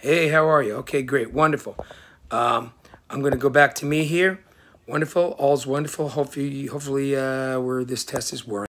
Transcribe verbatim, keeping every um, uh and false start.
Hey, how are you? Okay, great. Wonderful. Um, I'm going to go back to me here. Wonderful. All's wonderful. Hopefully, hopefully uh, where this test is working.